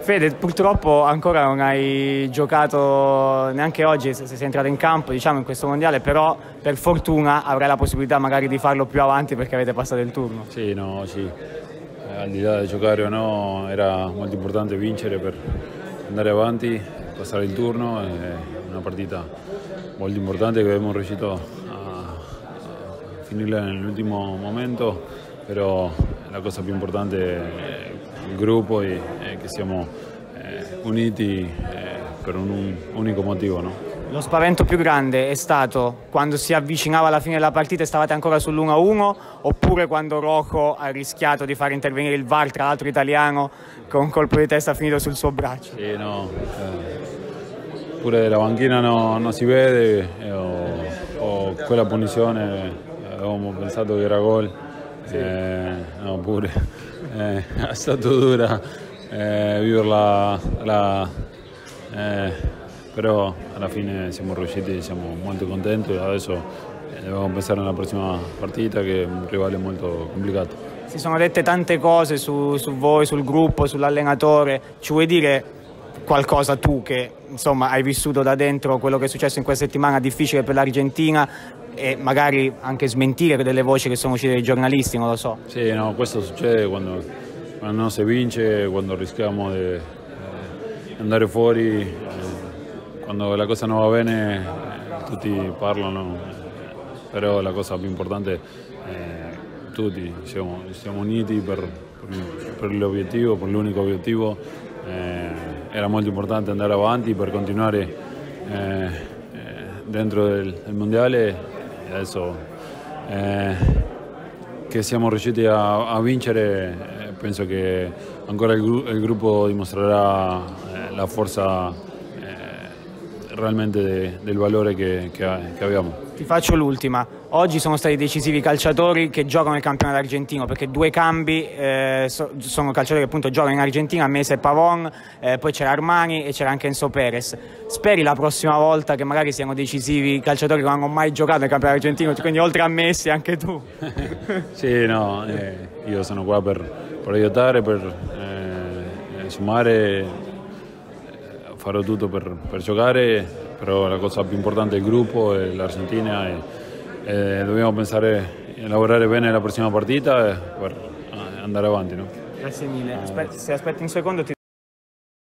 Fede, purtroppo ancora non hai giocato neanche oggi, se sei entrato in campo, diciamo, in questo mondiale, però per fortuna avrai la possibilità magari di farlo più avanti perché avete passato il turno. Sì, no, sì. Al di là di giocare o no, era molto importante vincere per andare avanti, passare il turno. È una partita molto importante che abbiamo riuscito a finirla nell'ultimo momento, però la cosa più importante è il gruppo e che siamo uniti per un unico motivo, no? Lo spavento più grande è stato quando si avvicinava alla fine della partita e stavate ancora sull'1-1, oppure quando Rocco ha rischiato di far intervenire il VAR, tra l'altro italiano, con un colpo di testa finito sul suo braccio? Sì, no, pure la panchina non si vede, o quella punizione avevamo pensato che era gol, sì. No, pure è stato dura viverla, però alla fine siamo riusciti, siamo molto contenti. Adesso dobbiamo pensare alla prossima partita, che è un rivale molto complicato. Si sono dette tante cose su voi, sul gruppo, sull'allenatore. Ci vuoi dire qualcosa tu che insomma hai vissuto da dentro quello che è successo in questa settimana difficile per l'Argentina, e magari anche smentire delle voci che sono uscite dai giornalisti, non lo so. Sì, no, questo succede quando non si vince, quando rischiamo di andare fuori, quando la cosa non va bene tutti parlano, però la cosa più importante è tutti siamo uniti per l'obiettivo, per l'unico obiettivo. Era molto importante andare avanti per continuare dentro del mondiale, e adesso che siamo riusciti a vincere, penso che ancora il gruppo dimostrerà la forza realmente del valore che abbiamo. Ti faccio l'ultima. Oggi sono stati decisivi i calciatori che giocano nel campionato argentino, perché due cambi sono calciatori che appunto giocano in Argentina, Mesa e Pavón, poi c'era Armani e c'era anche Enzo Perez. Speri la prossima volta che magari siano decisivi i calciatori che non hanno mai giocato nel campionato argentino, quindi oltre a Messi anche tu? Sì, no, io sono qua per aiutare, per sommare. Farò tutto per giocare, però la cosa più importante è il gruppo e l'Argentina, e dobbiamo pensare a lavorare bene la prossima partita per andare avanti, no? Grazie mille. Se aspetti un secondo